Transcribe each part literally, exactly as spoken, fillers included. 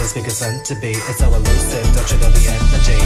just because it's meant to be. It's so elusive, don't you know the energy?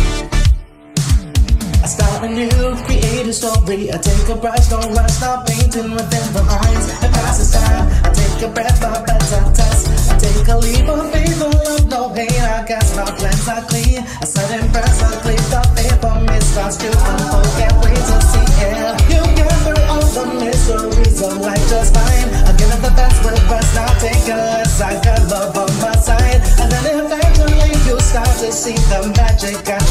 I start anew, create a story. I take a brush, don't rush, start painting within the lines. It passes time, I take a breath, my better test. I take a leap of faith, no love, no pain. I cast my plans, I clean. A sudden press, I click the paper, miss my skill, I can't wait to see it. You gather all the mysteries of life just fine. I give it the best with best, now take a less. I got love on my side, and then eventually you start to see the magic. I